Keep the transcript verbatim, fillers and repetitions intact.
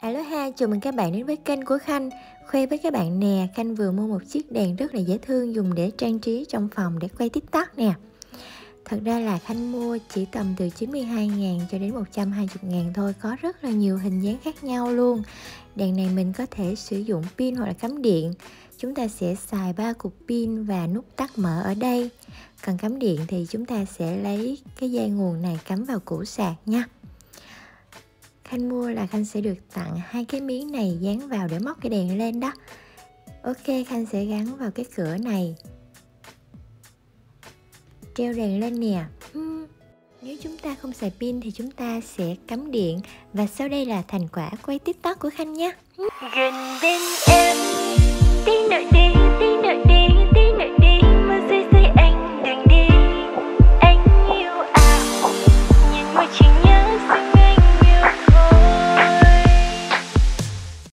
Alo ha, chào mừng các bạn đến với kênh của Khanh. Khoe với các bạn nè, Khanh vừa mua một chiếc đèn rất là dễ thương dùng để trang trí trong phòng để quay TikTok nè. Thật ra là Khanh mua chỉ tầm từ chín mươi hai ngàn cho đến một trăm hai mươi ngàn thôi, có rất là nhiều hình dáng khác nhau luôn. Đèn này mình có thể sử dụng pin hoặc là cắm điện. Chúng ta sẽ xài ba cục pin và nút tắt mở ở đây. Cần cắm điện thì chúng ta sẽ lấy cái dây nguồn này cắm vào củ sạc nha. Khanh mua là Khanh sẽ được tặng hai cái miếng này dán vào để móc cái đèn lên đó. Ok, Khanh sẽ gắn vào cái cửa này, treo đèn lên nè. uhm. Nếu chúng ta không xài pin thì chúng ta sẽ cắm điện. Và sau đây là thành quả quay TikTok của Khanh nhé. Gần bên em, tí nữa đi, tí nữa đi, tí nữa đi, mưa rơi rơi anh đừng đi. Anh yêu à, nhìn môi chính